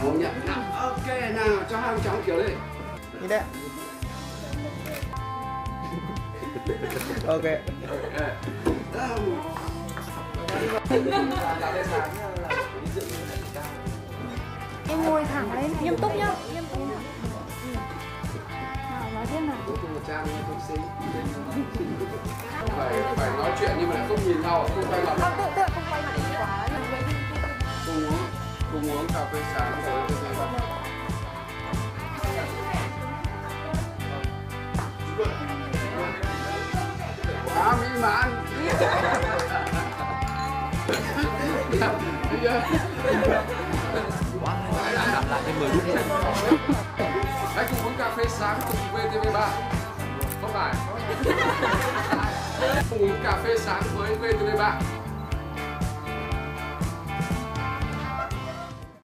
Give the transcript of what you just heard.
không nhận nào. Ok nào, cho hai ông cháu kiểu đi. Đi đây. Ok. Em ngồi thẳng lên, nghiêm túc nhá, nghiêm túc nhá. Nào, nói tiếp nào. Phải nói chuyện nhưng mà lại không nhìn nhau, không quay mặt. Tự không quay mặt quá. Cùng uống cà phê sáng với quá mỹ mãn. Làm lại thêm 10 phút nữa. Hãy cùng uống cà phê sáng cùng VTV3. Không phải. Cùng uống cà phê sáng với VTV3.